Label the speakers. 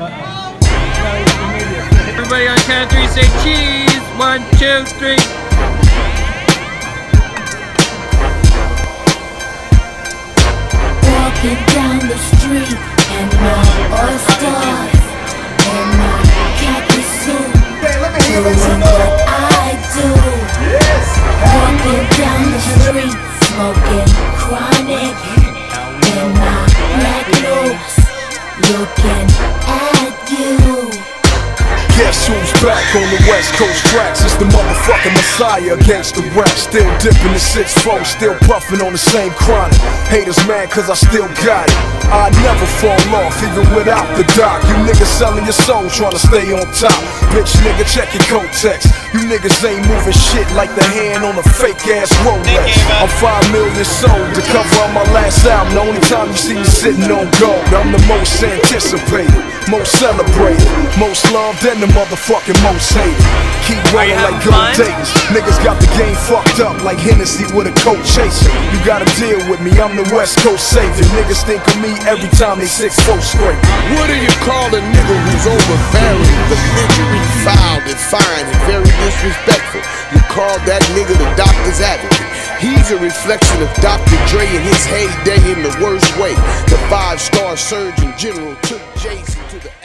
Speaker 1: Everybody on count of three, say cheese. 1, 2, 3.
Speaker 2: Walking down the street and my all-stars and my khaki suit, doing what I do. Walking down the street, smoking chronic in my black loops, looking at you.
Speaker 3: Guess who's back on the West Coast tracks? It's the motherfucking Messiah against the rap. Still dipping the 6-4, still puffing on the same chronic. Haters mad cause I still got it. I never fall off even without the doc. You niggas selling your soul trying to stay on top. Bitch nigga, check your Kotex. You niggas ain't moving shit like the hand on a fake ass Rolex. I'm 5 million sold to cover on my last album. The only time you see me sitting on gold. I'm the most anticipated, most celebrated, most loved and the motherfucking most hated. Keep rolling like gold Dayton's. Niggas got the game fucked up like Hennessy with a coat chaser. You gotta deal with me, I'm the West Coast savior. Niggas think of me every time they 6-4 scrape.
Speaker 4: What do you call a nigga who's overbearing, the injury, foul, and fine, and very disrespectful? You call that nigga the doctor's advocate. He's a reflection of Dr. Dre in his heyday in the worst way. The 5-star surgeon general took Jay-Z to the